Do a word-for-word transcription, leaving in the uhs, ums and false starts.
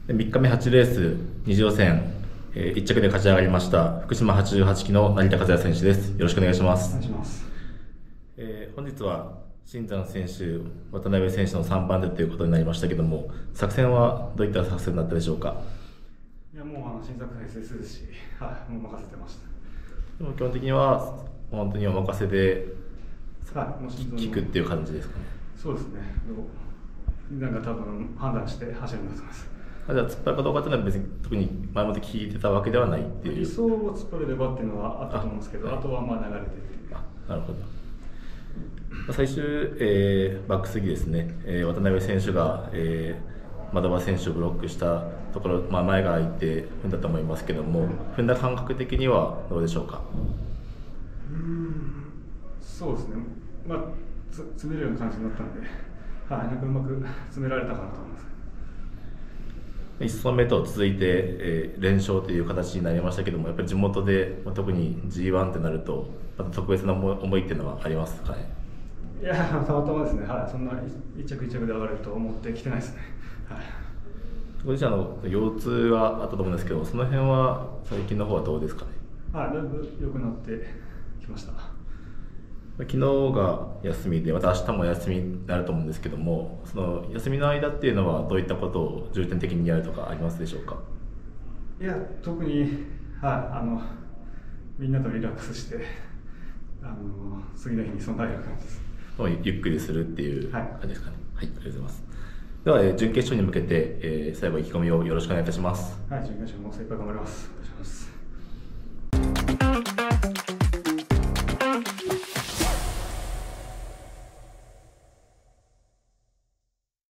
みっかめはちレース二次予選、えー、いっ着で勝ち上がりました福島はちじゅうはちきの成田和也選手です。よろしくお願いします。 お願いします。 えー、本日は新山選手、渡辺選手のさんばん手ということになりましたけども、作戦はどういった作戦だったでしょうか。 いや、もうあの新作再生するし、はい、もう任せてました。 でも基本的には本当にお任せで、 はい、もう聞くっていう感じですかね。 そうですね。なんか多分判断して走るんだと思います。 あ、じゃあ突っ張るかどうかっていうのは別に特に前もって聞いてたわけではないっていう。 理想を突っ張れればっていうのはあったと思うんですけど、あ,、はい、あとはまあ流れてっていう。 あ、なるほど。最終、えー、バックスギですね、えー、渡辺選手が、えー、窓場選手をブロックしたところ、まあ、前が空いて踏んだと思いますけども、踏んだ感覚的にはどうでしょうか。 うーん、そうですね、まあ、つ詰めるような感じになったので、はい、なんかうまく詰められたかなと思います。 いっ走目と続いて、えー、連勝という形になりましたけども、やっぱり地元で、まあ、特に ジーワン ってなると、また特別な思いっていうのはありますかね。 いや、たまたまですね、はい、そんな一着一着で上がると思ってきてないですね。はい、 ご自身の腰痛はあったと思うんですけど、その辺は最近の方はどうですかね。 はい、だいぶ良くなってきました。 昨日が休みで、また明日も休みになると思うんですけども、その休みの間っていうのはどういったことを重点的にやるとかありますでしょうか。 いや、特に、はい、あのみんなとリラックスして、あの次の日に備える感じです。 ゆっくりするっていう感じですかね。はい、はい、ありがとうございます。では、えー、準決勝に向けて、えー、最後意気込みをよろしくお願いいたします。 はい、準決勝も精一杯頑張ります。お願いします。